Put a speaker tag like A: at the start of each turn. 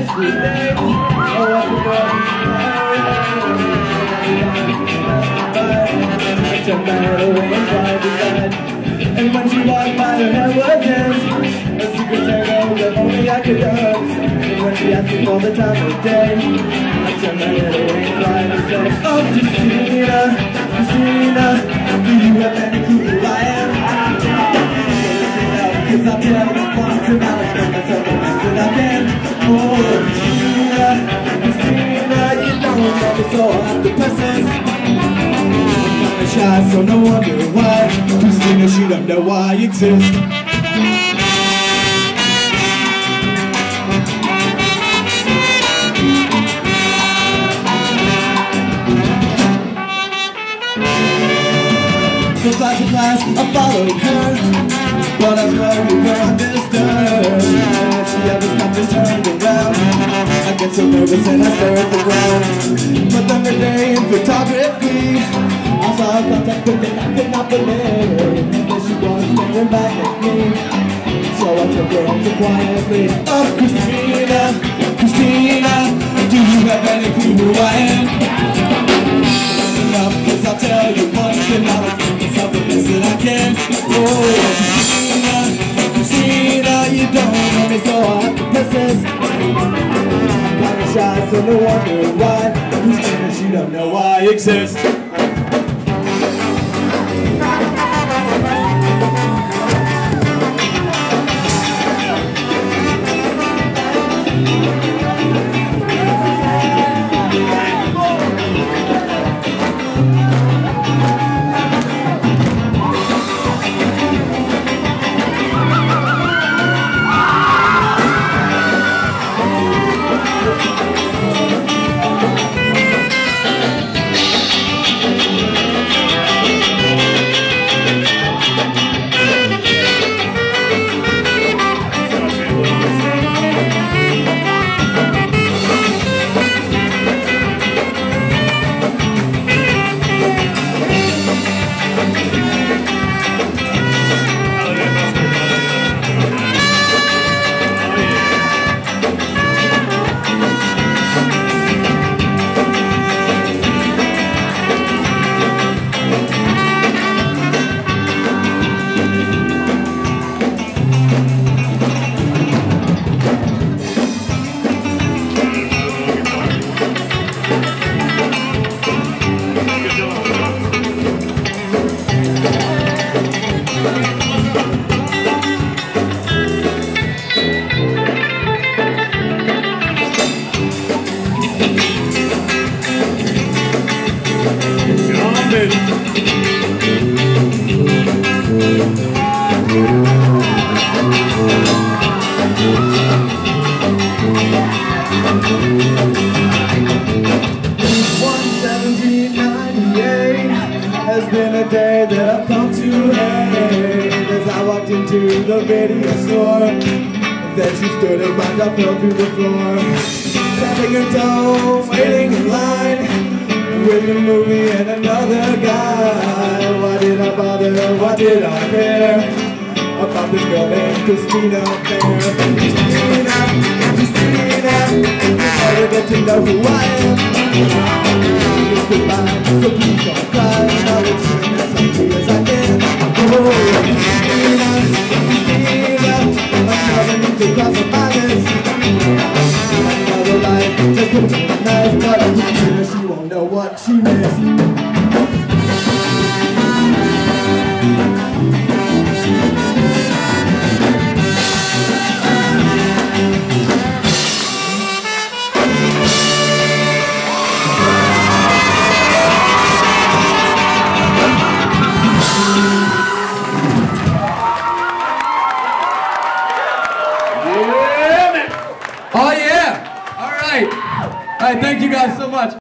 A: school days. Oh, what the world. I took my head away and cried beside. And when she walked by, her hair was dance. A secret tango that only I could dance. And when she asked me for the time of day, I turned my head away and cried and said, oh, Christina, Christina, do you have any clue who I am? Cause I'll tell you once and I'll explain myself the best that I can. Oh, Christina, Christina, you don't know me, so I have to persist. I'm kinda shy, so no wonder why Christina, she don't know why I exist. From class to class, I followed her, but I slowly where I missed her. And if she ever stopped and turned around, I get so nervous and I stare at the ground. But then the day in photography, I saw her contact with and I could not believe. And there she was staring back at me, so I took her home so quietly. Oh, Christina, Christina, do you have any clue who I am? Enough, cause I'll tell you once and I'll explain myself the best that I can. Oh, Christina, Christina, you don't know me, so I have to persist. I'm kinda shy, so no wonder why Christina, she don't know why I exist. Has been a day that I've come to hate. As I walked into the video store, then she stood and rocked, I fell through the floor. Tapping her toe, waiting in line with a movie and another guy. Why did I bother? Why did I care about this girl named Christina Fair? Christina, Christina, you never get to know who I am. It's goodbye, so please don't cry. Now it's soon as easy as I can. Oh, Christina, Christina, I never need to cross the minus. Another life, just put me in a nice, but Christina, she won't know what she missed.
B: Oh yeah! All right, thank you guys so much.